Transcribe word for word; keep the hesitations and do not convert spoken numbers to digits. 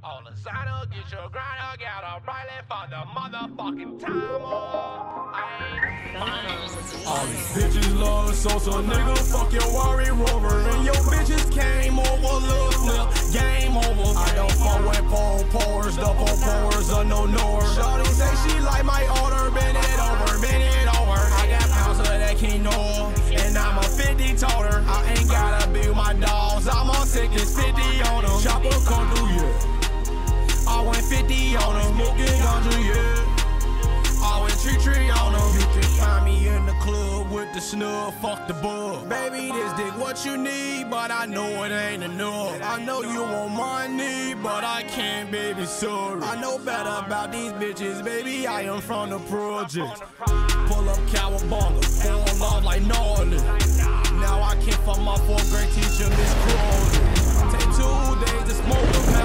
On the side of get your grinder, get up right for the motherfucking time. All these bitches love Sosa, nigga, fuck your Rari Rover. And your bitches came over, look, flip, game over. I don't fuck with pole pourers, the pole pourers are no knower. Shawty say she like my order, bend it over, bend it over. I got pounds of that quinoa, and I'm a fifty toter. I ain't gotta be with my dogs, I'm on sickness, fifty on them. Chopper come through, yeah. I went fifty on them, smoking ganja, yeah. I went tree tree on them. You can find me in the club with the snub, fuck the bug. Baby, this dick what you need, but I know it ain't enough. I know you want money, but I can't, baby, sorry. I know better about these bitches, baby, I am from the project. Pull up cowabunga, fall off like gnarly. Now I can't fuck my fourth grade teacher, Miss Crawley. Take two days to smoke a